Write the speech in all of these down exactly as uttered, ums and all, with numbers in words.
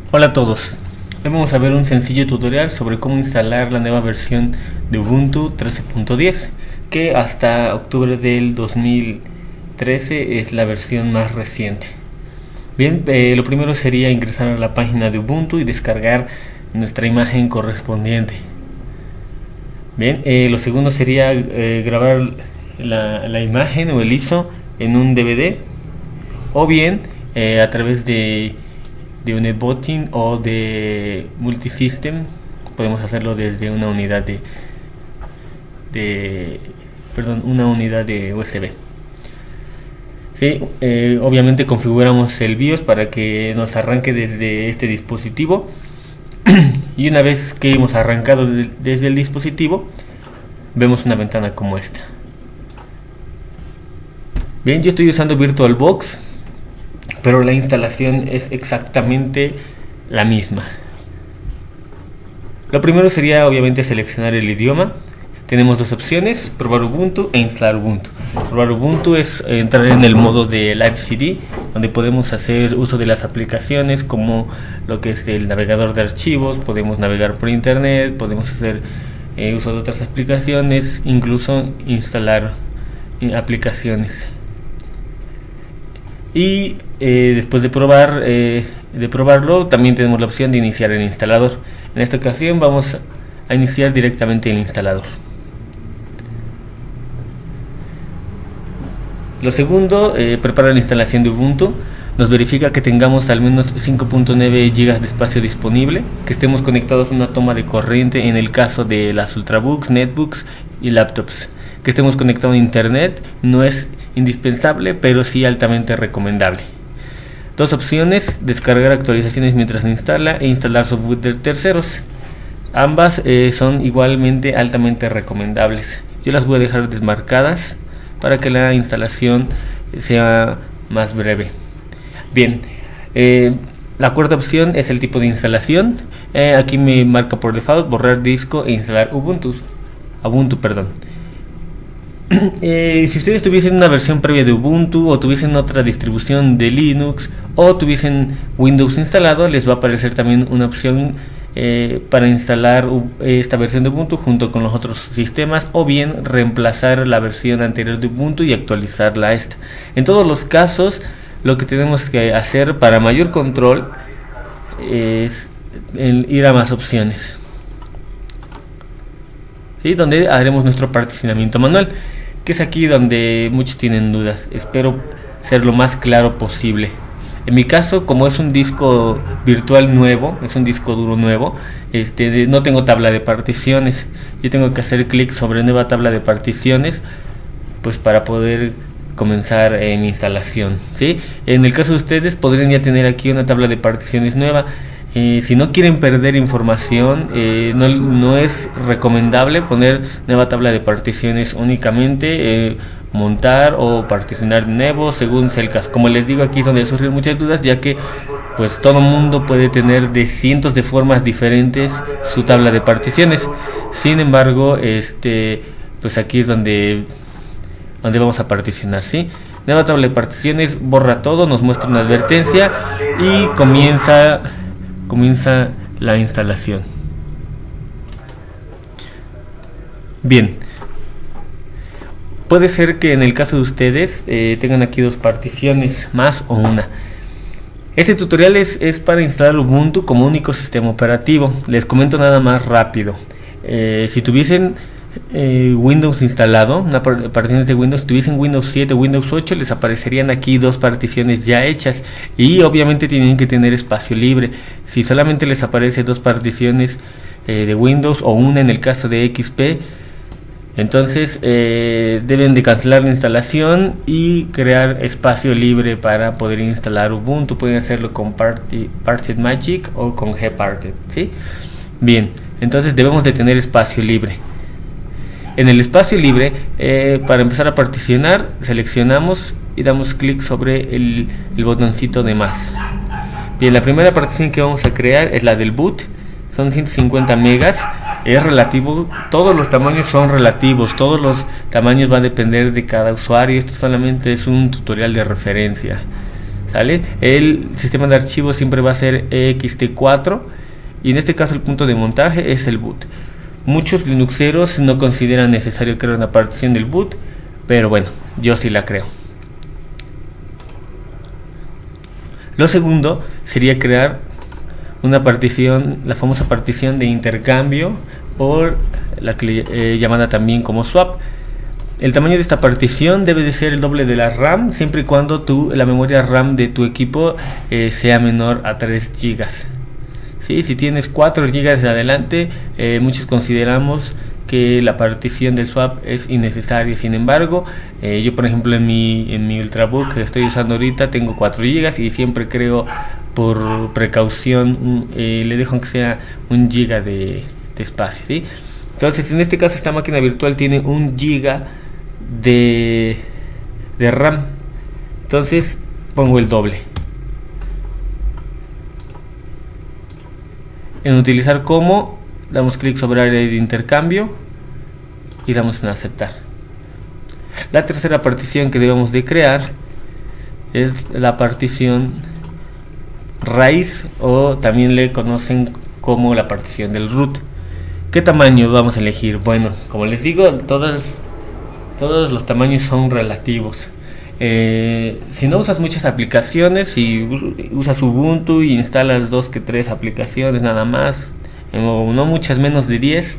Hola a todos, hoy vamos a ver un sencillo tutorial sobre cómo instalar la nueva versión de Ubuntu trece punto diez, que hasta octubre del dos mil trece es la versión más reciente. Bien, eh, lo primero sería ingresar a la página de Ubuntu y descargar nuestra imagen correspondiente. Bien, eh, lo segundo sería eh, grabar la, la imagen o el I S O en un D V D, o bien eh, a través de de un netbooting o de multisystem. Podemos hacerlo desde una unidad de, de perdón una unidad de U S B. Sí, eh, obviamente configuramos el BIOS para que nos arranque desde este dispositivo y una vez que hemos arrancado de, desde el dispositivo, vemos una ventana como esta. Bien, yo estoy usando VirtualBox, pero la instalación es exactamente la misma. Lo primero sería obviamente seleccionar el idioma. Tenemos dos opciones: probar Ubuntu e instalar Ubuntu. Probar Ubuntu es entrar en el modo de Live C D, donde podemos hacer uso de las aplicaciones como lo que es el navegador de archivos. Podemos navegar por internet, podemos hacer eh, uso de otras aplicaciones, incluso instalar eh, aplicaciones. Y eh, después de probar eh, de probarlo, también tenemos la opción de iniciar el instalador. En esta ocasión vamos a iniciar directamente el instalador. Lo segundo, eh, prepara la instalación de Ubuntu. Nos verifica que tengamos al menos cinco punto nueve gigas de espacio disponible, que estemos conectados a una toma de corriente en el caso de las ultrabooks, netbooks y laptops, que estemos conectados a internet. No es indispensable, pero sí altamente recomendable. Dos opciones: descargar actualizaciones mientras se instala e instalar software de terceros. Ambas eh, son igualmente altamente recomendables. Yo las voy a dejar desmarcadas para que la instalación sea más breve. Bien, eh, la cuarta opción es el tipo de instalación. Eh, aquí me marca por default borrar disco e instalar Ubuntu. Ubuntu, perdón. Eh, si ustedes tuviesen una versión previa de Ubuntu, o tuviesen otra distribución de Linux, o tuviesen Windows instalado, les va a aparecer también una opción eh, para instalar esta versión de Ubuntu junto con los otros sistemas, o bien reemplazar la versión anterior de Ubuntu y actualizarla a esta. En todos los casos, lo que tenemos que hacer para mayor control es ir a más opciones, ¿sí? Donde haremos nuestro particionamiento manual, que es aquí donde muchos tienen dudas. Espero ser lo más claro posible. En mi caso, como es un disco virtual nuevo, es un disco duro nuevo, este, de, no tengo tabla de particiones. Yo tengo que hacer clic sobre nueva tabla de particiones, pues para poder comenzar eh, mi instalación, ¿sí? En el caso de ustedes, podrían ya tener aquí una tabla de particiones nueva. Eh, si no quieren perder información, eh, no, no es recomendable poner nueva tabla de particiones únicamente, eh, montar o particionar de nuevo según sea el caso. Como les digo, aquí es donde surgen muchas dudas, ya que pues todo mundo puede tener de cientos de formas diferentes su tabla de particiones. Sin embargo, este pues aquí es donde donde vamos a particionar, ¿sí? Nueva tabla de particiones, borra todo, nos muestra una advertencia y comienza comienza la instalación. Bien, puede ser que en el caso de ustedes eh, tengan aquí dos particiones más o una. Este tutorial es, es para instalar Ubuntu como único sistema operativo. Les comento nada más rápido. Eh, si tuviesen eh, Windows instalado, una partición de Windows, si tuviesen Windows siete o Windows ocho, les aparecerían aquí dos particiones ya hechas, y obviamente tienen que tener espacio libre. Si solamente les aparece dos particiones eh, de Windows, o una en el caso de X P, entonces eh, deben de cancelar la instalación y crear espacio libre para poder instalar Ubuntu. Pueden hacerlo con Party, Parted Magic o con Gparted, ¿sí? Bien, entonces debemos de tener espacio libre. En el espacio libre, eh, para empezar a particionar, seleccionamos y damos clic sobre el, el botoncito de más. Bien, la primera partición que vamos a crear es la del boot. Son ciento cincuenta megas. Es relativo, todos los tamaños son relativos, todos los tamaños van a depender de cada usuario. Esto solamente es un tutorial de referencia, ¿sale? El sistema de archivos siempre va a ser E X T cuatro y en este caso el punto de montaje es el boot. Muchos linuxeros no consideran necesario crear una partición del boot, pero bueno, yo sí la creo. Lo segundo sería crear una partición, la famosa partición de intercambio, o la que eh, llamada también como swap. El tamaño de esta partición debe de ser el doble de la RAM, siempre y cuando tu, la memoria RAM de tu equipo eh, sea menor a tres gigas. ¿Sí? Si tienes cuatro gigas de adelante, eh, muchos consideramos que la partición del swap es innecesaria. Sin embargo, eh, yo por ejemplo en mi, en mi Ultrabook que estoy usando ahorita tengo cuatro gigas y siempre creo por precaución eh, le dejo aunque sea un giga de, de espacio, ¿sí? Entonces en este caso esta máquina virtual tiene un giga de, de RAM, entonces pongo el doble. En utilizar como, damos clic sobre área de intercambio y damos en aceptar. La tercera partición que debemos de crear es la partición raíz, o también le conocen como la partición del root. ¿Qué tamaño vamos a elegir? Bueno, como les digo, todas, todos los tamaños son relativos. Eh, si no usas muchas aplicaciones, si usas Ubuntu y instalas dos que tres aplicaciones nada más, o no muchas, menos de diez,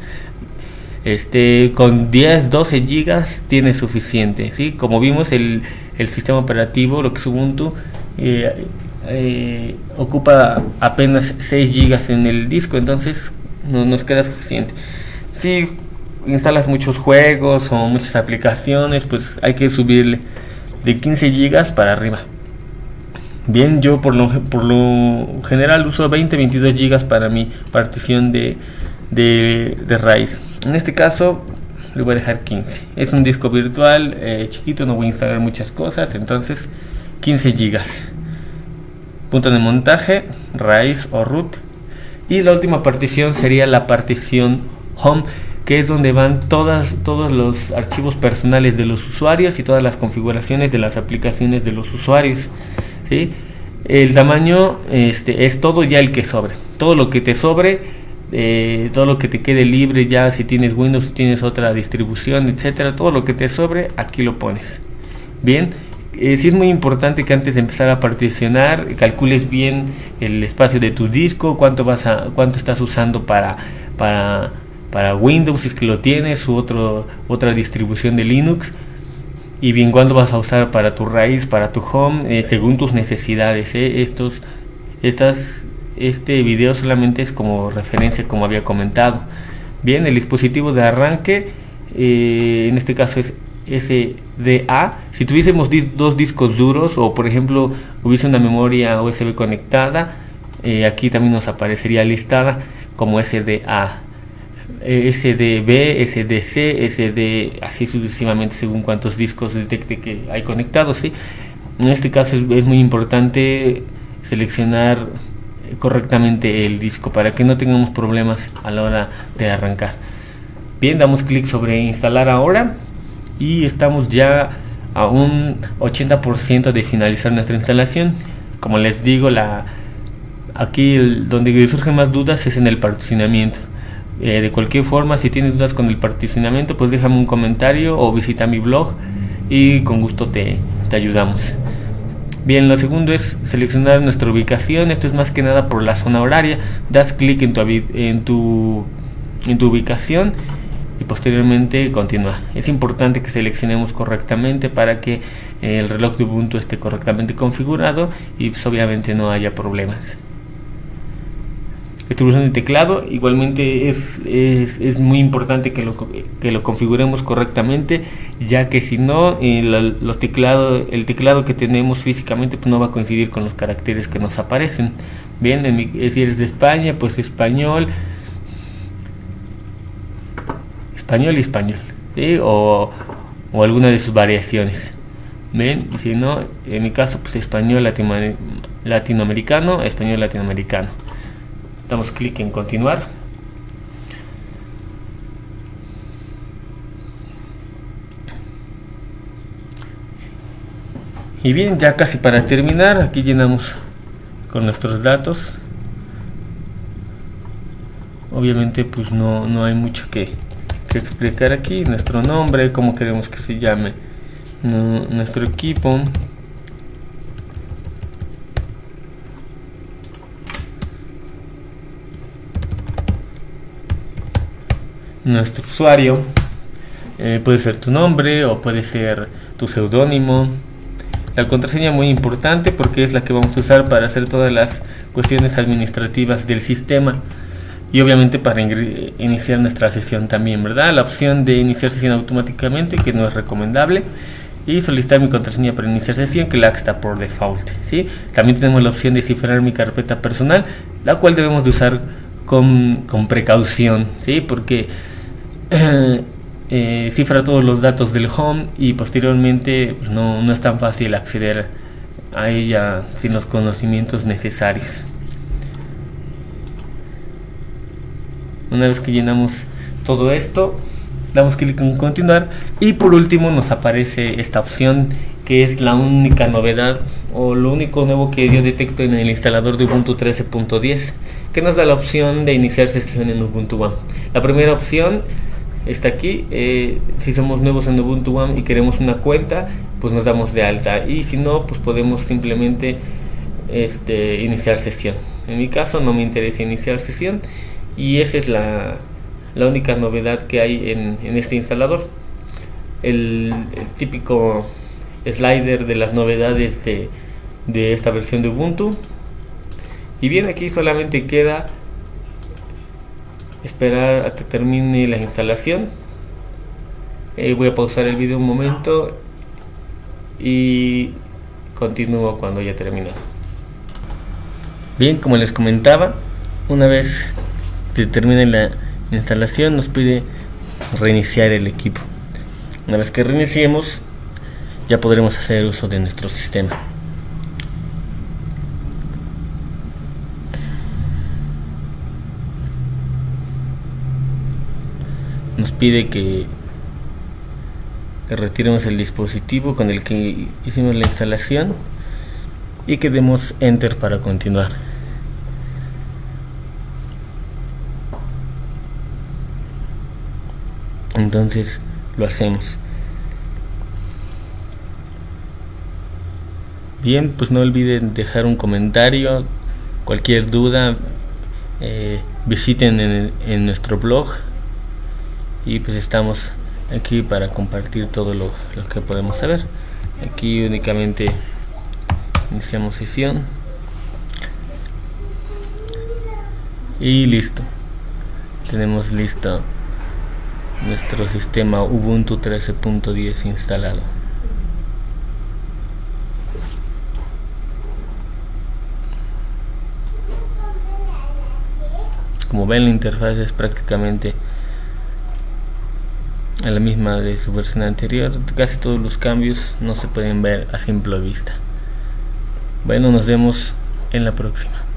este, con diez, doce gigas tiene suficiente, ¿sí? Como vimos, el, el sistema operativo, lo que es Ubuntu, eh, eh, ocupa apenas seis gigas en el disco, entonces no nos queda suficiente. Si instalas muchos juegos o muchas aplicaciones, pues hay que subirle de quince gigas para arriba. Bien, yo por lo, por lo general uso veinte, veintidós gigas para mi partición de, de, de raíz. En este caso le voy a dejar quince. Es un disco virtual eh, chiquito, no voy a instalar muchas cosas, entonces quince gigas. Punto de montaje, raíz o root. Y la última partición sería la partición home, que es donde van todas, todos los archivos personales de los usuarios y todas las configuraciones de las aplicaciones de los usuarios, ¿sí? El tamaño este, es todo ya el que sobre, todo lo que te sobre, eh, todo lo que te quede libre ya, si tienes Windows, si tienes otra distribución, etcétera, todo lo que te sobre aquí lo pones. Bien, eh, sí es muy importante que antes de empezar a particionar calcules bien el espacio de tu disco, cuánto vas a, cuánto estás usando para para para Windows si es que lo tienes, u otro, otra distribución de Linux, y bien cuándo vas a usar para tu raíz, para tu home, eh, según tus necesidades. eh. Estos, estas, este video solamente es como referencia, como había comentado. Bien, el dispositivo de arranque, eh, en este caso es S D A. Si tuviésemos dis dos discos duros, o por ejemplo hubiese una memoria U S B conectada, eh, aquí también nos aparecería listada como S D A. S D B, S D C, S D, así sucesivamente según cuántos discos detecte que hay conectados, ¿sí? En este caso es, es muy importante seleccionar correctamente el disco para que no tengamos problemas a la hora de arrancar. Bien, damos clic sobre instalar ahora y estamos ya a un ochenta por ciento de finalizar nuestra instalación. Como les digo, la aquí el, donde surgen más dudas es en el particionamiento. Eh, de cualquier forma, si tienes dudas con el particionamiento, pues déjame un comentario o visita mi blog y con gusto te, te ayudamos. Bien, lo segundo es seleccionar nuestra ubicación. Esto es más que nada por la zona horaria. Das clic en tu, en tu, en tu ubicación y posteriormente continuar. Es importante que seleccionemos correctamente para que el reloj de Ubuntu esté correctamente configurado y pues obviamente no haya problemas. Distribución de teclado, igualmente es, es, es muy importante que lo, que lo configuremos correctamente, ya que si no, eh, la, los teclado, el teclado que tenemos físicamente pues no va a coincidir con los caracteres que nos aparecen. Bien, en mi, si eres de España, pues español, español y español, ¿sí? o, o alguna de sus variaciones. Bien, si no, en mi caso, pues español latino, latinoamericano, español latinoamericano. Damos clic en continuar. Y bien, ya casi para terminar, aquí llenamos con nuestros datos. Obviamente pues no, no hay mucho que, que explicar aquí. Nuestro nombre, cómo queremos que se llame no, nuestro equipo, nuestro usuario, eh, puede ser tu nombre o puede ser tu seudónimo. La contraseña muy importante porque es la que vamos a usar para hacer todas las cuestiones administrativas del sistema y obviamente para iniciar nuestra sesión también, ¿verdad? La opción de iniciar sesión automáticamente, que no es recomendable, y solicitar mi contraseña para iniciar sesión, que la está por default, ¿sí? También tenemos la opción de cifrar mi carpeta personal, la cual debemos de usar con, con precaución, ¿sí? Porque eh, Eh, cifra todos los datos del home y posteriormente pues no, no es tan fácil acceder a ella sin los conocimientos necesarios. Una vez que llenamos todo esto, damos clic en continuar y por último nos aparece esta opción, que es la única novedad o lo único nuevo que yo detecto en el instalador de Ubuntu trece punto diez, que nos da la opción de iniciar sesión en Ubuntu One. La primera opción está aquí. Eh, si somos nuevos en Ubuntu One y queremos una cuenta, pues nos damos de alta, y si no, pues podemos simplemente este, iniciar sesión. En mi caso no me interesa iniciar sesión y esa es la, la única novedad que hay en, en este instalador. El, el típico slider de las novedades de, de esta versión de Ubuntu. Y bien, aquí solamente queda esperar a que termine la instalación. Eh, voy a pausar el video un momento y continúo cuando ya termine. Bien, como les comentaba, una vez que termine la instalación nos pide reiniciar el equipo. Una vez que reiniciemos ya podremos hacer uso de nuestro sistema. Nos pide que, que retiremos el dispositivo con el que hicimos la instalación y que demos enter para continuar. Entonces lo hacemos. Bien, pues no olviden dejar un comentario, cualquier duda, eh, visiten en, en nuestro blog. Y pues estamos aquí para compartir todo lo, lo que podemos saber. Aquí únicamente iniciamos sesión y listo, tenemos listo nuestro sistema Ubuntu trece punto diez instalado. Como ven, la interfaz es prácticamente a la misma de su versión anterior. Casi todos los cambios no se pueden ver a simple vista. Bueno, nos vemos en la próxima.